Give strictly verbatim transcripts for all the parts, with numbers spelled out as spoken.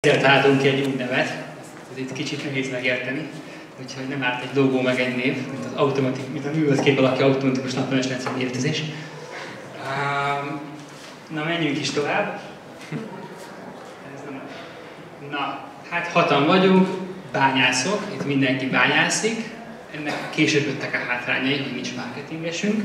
Ezért találtunk ki egy új nevet, ez itt kicsit nehéz megérteni, úgyhogy nem árt egy logó meg egy név, mint az automatik, mint a műholdkép alakja automatikus napelemes rendszer méretezés. Na, menjünk is tovább. Na, hát hatan vagyunk, bányászok, itt mindenki bányászik. Ennek később jöttek a hátrányai, hogy nincs marketingesünk.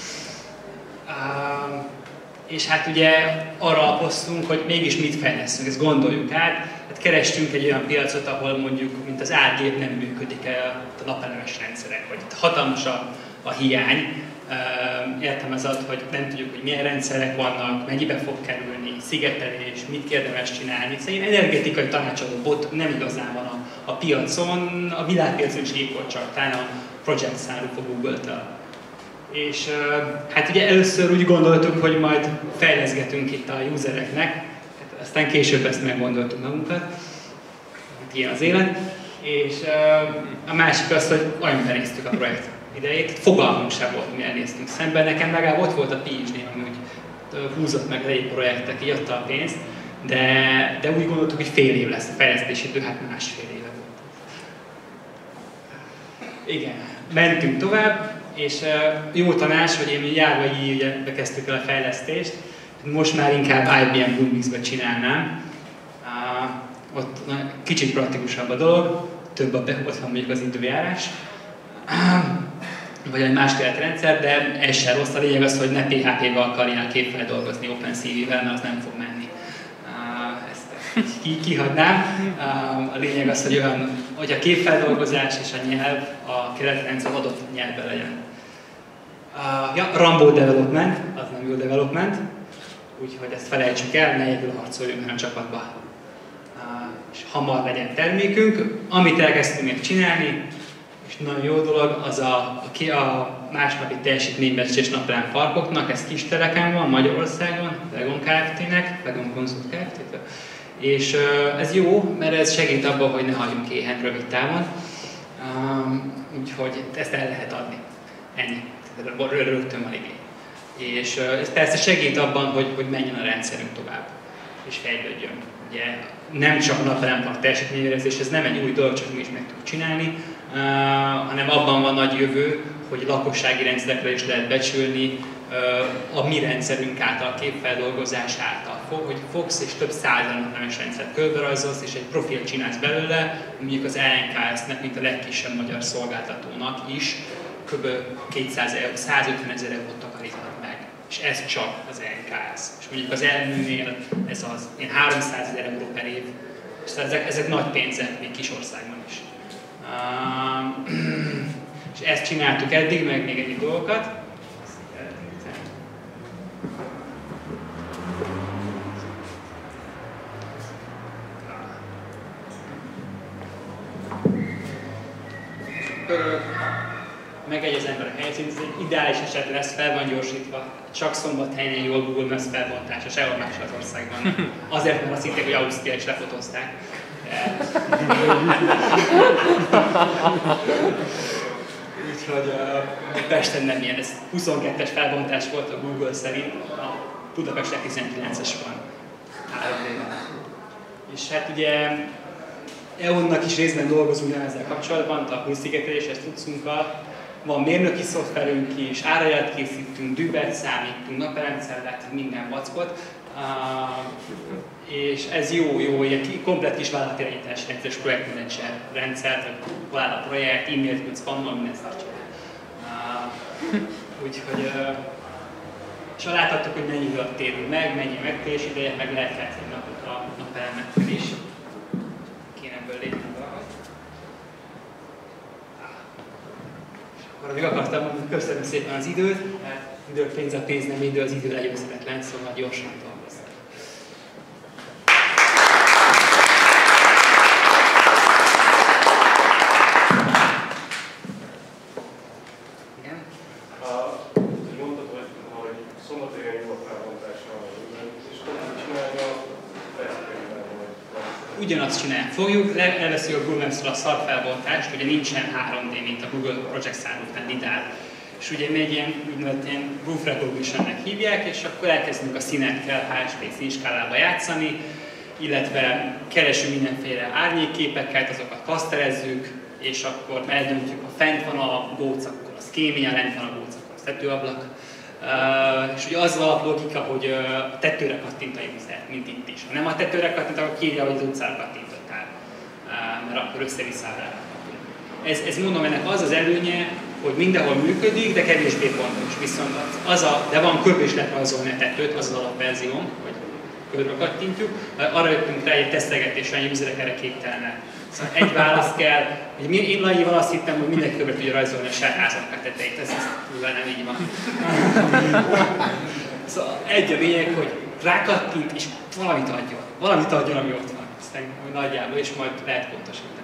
Uh, és hát ugye arra alapoztunk, hogy mégis mit fejlesztünk, ezt gondoljuk át. Hát kerestünk egy olyan piacot, ahol mondjuk, mint az árgép nem működik el a napelemes rendszerek, vagy itt hatalmas a, a hiány. Uh, értem az ad, hogy nem tudjuk, hogy milyen rendszerek vannak, mennyibe fog kerülni, szigetelés, mit érdemes csinálni. Szóval ilyen energetikai tanácsadó bot nem igazán van a, a piacon, a világpiacon is épp volt csak, talán a Project Sunroof a Google-től. És uh, hát ugye először úgy gondoltuk, hogy majd fejleszgetünk itt a usereknek, hát aztán később ezt meggondoltuk magunkat, hát ilyen az élet. És uh, a másik az, hogy olyan benéztük a projekt idejét, fogalmunk sem volt, mi elnéztünk szemben. Nekem legalább ott volt a pé há dé, ami úgy húzott meg elég projektek, így adta a pénzt, de, de úgy gondoltuk, hogy fél év lesz a fejlesztési idő, hát másfél éve volt. Igen, mentünk tovább, és jó tanács, hogy én járva így ugye bekezdtük el a fejlesztést, most már inkább i bé em Bluemix-be csinálnám. Ott kicsit praktikusabb a dolog, több a, ott van mondjuk az időjárás, vagy egy más keretrendszer, de ez sem rossz. A lényeg az, hogy ne pé há pé-vel akarjál képfeldolgozni OpenCV-vel, mert az nem fog menni. Ezt kihagynám. A lényeg az, hogy, olyan, hogy a képfeldolgozás és a nyelv a keretrendszer adott nyelvben legyen. Ja, Rambo development, az nem jó development, úgyhogy ezt felejtsük el, ne egyedül harcoljunk, hanem csapatba. És hamar legyen termékünk. Amit elkezdtünk még csinálni, és nagyon jó dolog, az a, a, a másnapi teljesítménybecslés napelem parkoknak, ez Kisteleken van, Magyarországon, Vegon Kft-nek, Vegon Consult Kft-től. És uh, ez jó, mert ez segít abban, hogy ne hagyjunk éhen rövid távon. Um, úgyhogy ezt el lehet adni. Ennyi. Rögtön van igény. És uh, ez persze segít abban, hogy, hogy menjen a rendszerünk tovább, és fejlődjön. Ugye nem csak napelempark teljesítményérezés, ez nem egy új dolog, csak mi is meg tudjuk csinálni, uh, hanem abban van nagy jövő, hogy lakossági rendszerekre is lehet becsülni uh, a mi rendszerünk által, a képfeldolgozás által. Hogy fogsz és több száz napeles rendszert körberajzolsz, és egy profilt csinálsz belőle, mondjuk az el en ká es-nek, mint a legkisebb magyar szolgáltatónak is, kb. kétszáz euró, százötven ezer eurót takaríthat meg. És ez csak az el en ká es. És mondjuk az elműnél ez az ilyen háromszázezer euró per év. És ezek, ezek nagy pénzek, még kis országban is. Uh, és ezt csináltuk eddig, meg még egyéb dolgokat. Megegy az ember a helyszínt, ez egy ideális eset lesz, fel van gyorsítva, csak Szombathelyen jó a Google Maps felbontása, sehol más az országban. Azért, mert azt hitték, hogy Ausztria is lefotózták. Úgyhogy uh, Pesten nem ilyen, ez huszonkettes felbontás volt a Google szerint, a Budapesten tizenkilences van három dé-ben. És hát ugye é u-nak is részben dolgozunk ezzel kapcsolatban, a hőszigeteléshez tudszunkkal. Van mérnöki szoftverünk is, árajelet készítünk, dübet számítunk, napelemcellát, minden vackot. Uh, és ez jó, jó, egy komplett kis vállalatirányítás rendszeres projektmenedzser rendszert, hogy hol áll a projekt, e-mailt küldsz, spammal, minden szart csinál. Uh, úgyhogy, uh, és láthattuk, hogy mennyi alatt térül meg, mennyi megtérés ideje, meg lehet játszani a, a napelemekkel is. Kéne ebből lépni valahogy. Arra még akartam mondani, hogy köszönöm szépen az időt, mert idő pénz a pénz, nem idő, az idő legyőzhetetlen, szóval gyorsan dolgoztam. Igen? Mondtad, hogy szombathelyen jó a felbontása a és hogy csinálja a felbontást. Ugyanazt csinálják. Fogjuk, elveszünk a Google Maps-ről a szarfelbontást, ugye nincsen három dé, mint a Google Project Sunroof-nál lidár. És ugye mi egy ilyen úgynevezett ilyen roof recognition-nek hívják, és akkor elkezdünk a színekkel há es pé színskálába játszani. illetve keresünk mindenféle árnyékképeket, azokat kaszterezzük, és akkor eldöntjük, ha fent van a góc, akkor az kémia, lent van a góc, akkor az tetőablak. Uh, és ugye az a logika, hogy uh, a tetőre kattint a user, mint itt is. Ha nem a tetőre kattint, akkor kírja, hogy az utcára kattintottál, uh, mert akkor össze-vissza rá. Ez, ez mondom, ennek az az előnye, hogy mindenhol működik, de kevésbé pontos. Viszont az a, de van körbe is lehet rajzolni a tetőt, az az alapverziónk, hogy körbe kattintjuk. Arra jöttünk rá egy tesztelgetésre, hogy a userek erre képtelenek. Szóval egy válasz kell, hogy én Laival azt hittem, hogy mindenki körbe tudja rajzolni a saját házak tetejét, ez nyilván nem így van. Szóval egy a lényeg, hogy rákattint és valamit adjon. Valamit adjon, ami ott van. Aztán nagyjából, és majd lehet pontosítani.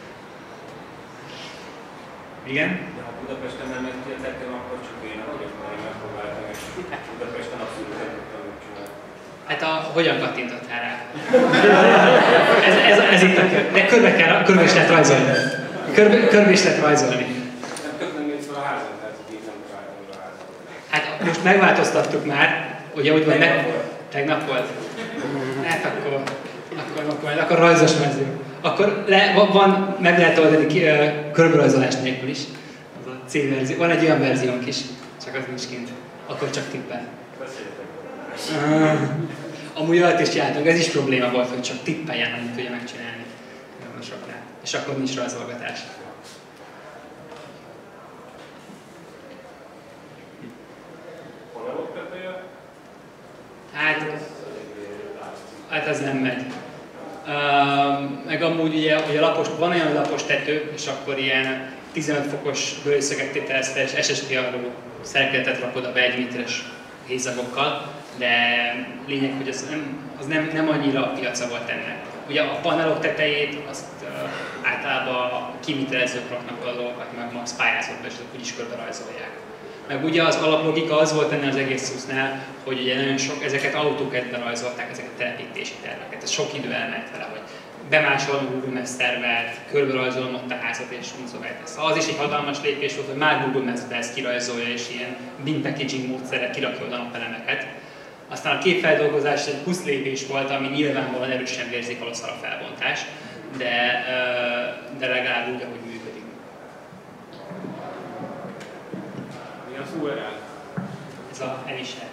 Igen? De ha Budapesten nem megy ki a tettem, akkor csak én vagyok, mert én megpróbáltam, és Budapesten abszolút nem tudtam megcsinálni. Hát a, hogyan kattintottál rá? ez, ez, ez itt a kör. De körbe, kell, körbe is lehet rajzolni. Körbe, körbe is lehet rajzolni. Nem tök nem jött fel a házam, tehát így nem találtam a házam. Hát most megváltoztattuk már, ugye úgy van, tegnap volt. Tegnap volt? Hát akkor, akkor, akkor, akkor rajzos verzió. Akkor le, van, meg lehet oldani ki, körberajzolás nélkül is. Az a C-verzió. Van egy olyan verziónk is, csak az nincs kint. Akkor csak tippel. Uh, amúgy alatt is jártunk, ez is probléma volt, hogy csak tippeljen, amit tudja megcsinálni. Soknál. És akkor nincs rajzolgatás. Hát, hát az nem megy. Uh, meg amúgy ugye, ugye lapos, van olyan lapos tető, és akkor ilyen tizenöt fokos bőrszöget tételezte, és es es té arról szerkezetet rakod a be egy méteres hézagokkal, de lényeg, hogy az nem, az nem, nem annyira a piaca volt ennek. Ugye a panelok tetejét azt uh, általában kivitelezők raknak a dolgokat, meg max pályázatba, és azok úgyis körbe rajzolják. Meg ugye az alaplogika az volt ennél az egész szuszhnál, hogy ugye nagyon sok, ezeket autókedben rajzolták, ezeket a telepítési terveket. Ez sok idő elment vele, hogy bemásolom a Google Maps tervet, körbe rajzolom ott a házat és szóval szóval az is egy hatalmas lépés volt, hogy már Google Maps-be ezt kirajzolja és ilyen bin packaging módszerrel kirakja oda a napelemeket. Aztán a képfeldolgozás egy plusz lépés volt, ami nyilvánvalóan erősen vérzik a felbontás, de, de legalább úgy, ahogy működik. Mi az u er el? Ez a elismer.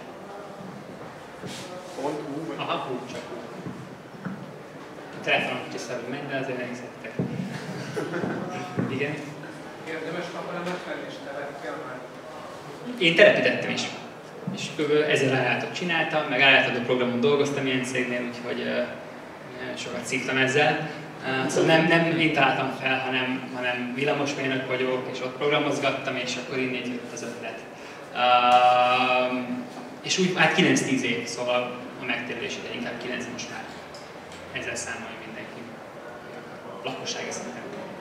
Pont U? Aha, hú, csak hú. A telefonon kicsit szabad megy, de azért megszedtek. Igen? Érdemes napelemet venni, és telepkel már? Én telepítettem is. És kb. ezer ajánlatot csináltam, meg ajánlatadó programon dolgoztam ilyen cégnél, úgyhogy uh, sokat szívtam ezzel. Uh, szóval nem, nem én találtam fel, hanem, hanem villamosmérnök vagyok, és ott programozgattam, és akkor innét jött az ötlet. Uh, és úgy, hát kilenc-tíz év, szóval a megtérülés ide inkább kilenc most már. Ezzel számolja mindenki. A lakossági szinten.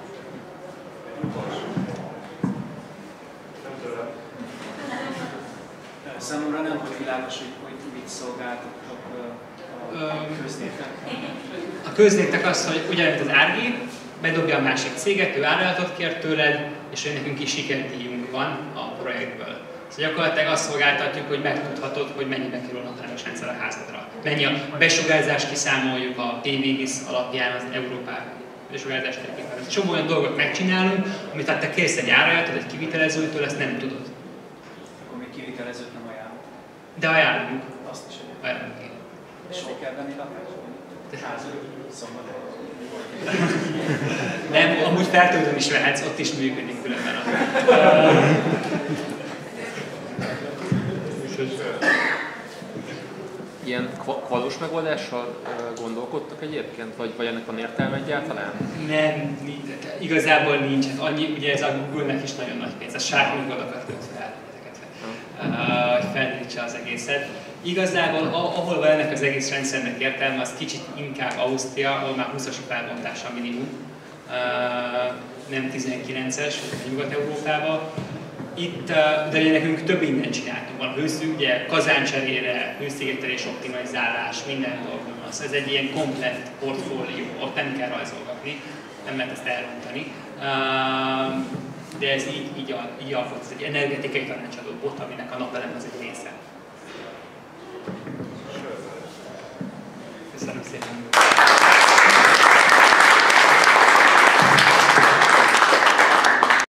Számomra nem volt világos, hogy, hogy mit szolgáltatok a köznéknek. A köznéknek az, hogy ugyanúgy az árgép, bedobja a másik céget, ő árajlatot kér tőled, és nekünk is sikerdíjunk van a projektből. Szóval gyakorlatilag azt szolgáltatjuk, hogy megtudhatod, hogy mennyibe kerül a napelemes rendszer a házadra. Mennyi a besugárzást kiszámoljuk a pé vé gé i es alapján az Európában. Besugárzást tekintve. Csomó olyan dolgot megcsinálunk, amit hát te kérsz egy árajlatot, egy kivitelezőtől, ezt nem tudod. Akkor még kivitelezőt nem ajánlom. De ajánlunk. Azt is Ajánlunk. És hol kell venni lakást? Házul, Szombaton. Nem, amúgy Fertőzön is vehetsz, ott is működik különben. Ilyen kvalós megoldással gondolkodtak egyébként? Vagy, vagy ennek van értelme egyáltalán? Nem, igazából nincs. Hát annyi, ugye ez a Google-nek is nagyon nagy pénz. A sárkonygodokat köt fel ezeket, hogy felderítse az egészet. Igazából ahol van ennek az egész rendszernek értelme, az kicsit inkább Ausztria, ahol már húszas felbontása minimum, nem tizenkilences, Nyugat-Európában. Itt, de nekünk több mindent csináltunk. Van hőszű, ugye kazáncserére, hőszigetelés, optimalizálás, minden dolgunk az. Ez egy ilyen komplett portfólió, ott nem kell rajzolgatni, nem lehet ezt elrontani. De ez így, így, így alkot, ez egy energetikai tanácsadó bot, aminek a napelem az egy része.